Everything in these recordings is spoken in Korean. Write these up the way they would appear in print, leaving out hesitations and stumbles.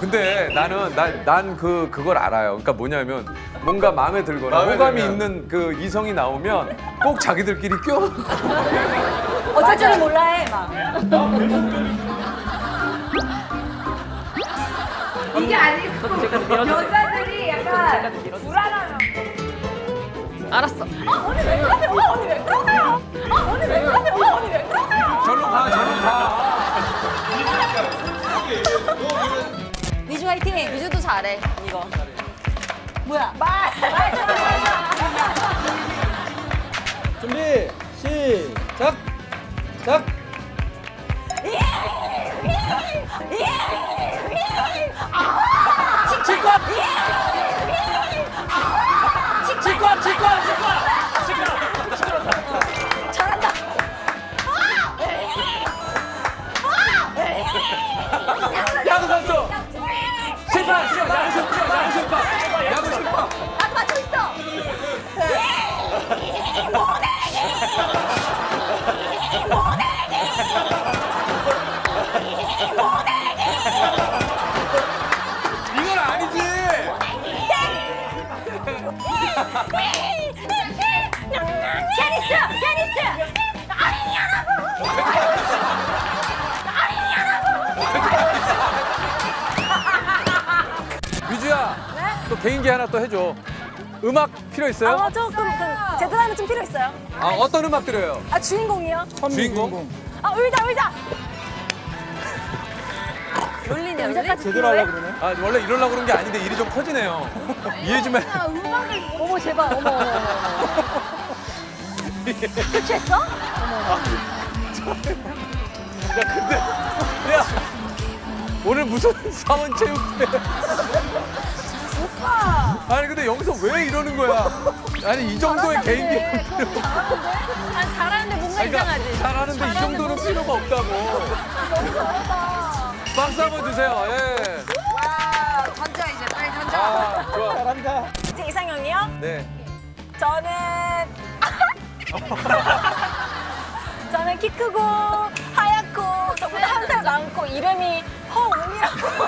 근데 난 그걸 알아요. 그러니까 뭐냐면 뭔가 마음에 들거나 호감이 있는 그 이성이 나오면 꼭 자기들끼리 껴안고 어쩔 줄을 몰라 해, 막. 이게 아니고 여자들이 약간 불안하면. 알았어. 언니 왜 그러세요? 언니 왜 그러세요? 언니 왜 그러세요? 언니 왜 그러세요? 절로 가, 절로 가. 미주 화이팅! 미주도 잘해, 이거. 뭐야? 준비 시작. 작. 잘한다. 야구 선수. 실파, 야구 실파. 나도 맞추고 있어. 이건 아니지. 피아니스트! 미주야, 또 개인기 하나 또 해줘. 음악 필요 있어요? 조금 제대로 하면 좀 필요 있어요. 아, 어떤 음악 들어요? 주인공이요? 주인공? 울자. 울리네, 울리까지 제대로 하려고 그러네. 아, 원래 이러려고 그런 게 아닌데 일이 좀 커지네요. 이해 좀 해. 어머, 제발, 어머. 술 취했어? 야, 오늘 무슨 사원체육회? 오빠. 아니, 근데 여기서 왜 이러는 거야? 아니, 이 정도의 개인기. 아니, 잘하는데 뭔가 이상하지? 잘하는데 이 정도는 필요가 없다고. 너무 잘한다. 박수 한번 주세요. 예. 와, 던져 이제 빨리 던져. 아, 좋아. 잘한다. 이제 이상형이요? 네. 저는 저는 키 크고 하얗고 저보다 한 살 많고 이름이 허웅이라고.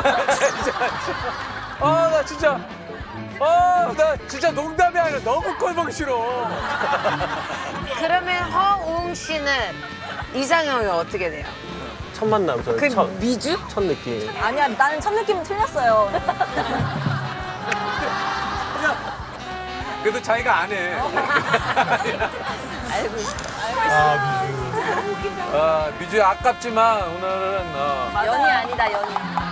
나 진짜. 나 진짜 농담이 아니라 너무 꼴보기 싫어. 그러면 허웅 씨는 이상형이 어떻게 돼요? 첫 만남 저 그 미주? 첫 느낌. 아니야, 나는 첫 느낌은 틀렸어요. 그래도 자기가 안 해. 알고 있어. 미주야, 아깝지만 오늘은 연이 아니다, 연이.